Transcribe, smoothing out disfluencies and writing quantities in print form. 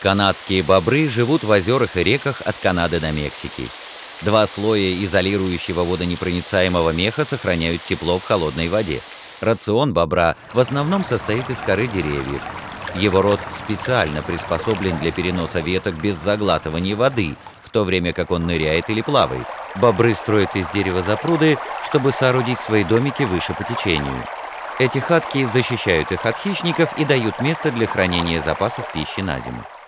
Канадские бобры живут в озерах и реках от Канады до Мексики. Два слоя изолирующего водонепроницаемого меха сохраняют тепло в холодной воде. Рацион бобра в основном состоит из коры деревьев. Его рот специально приспособлен для переноса веток без заглатывания воды, в то время как он ныряет или плавает. Бобры строят из дерева запруды, чтобы соорудить свои домики выше по течению. Эти хатки защищают их от хищников и дают место для хранения запасов пищи на зиму.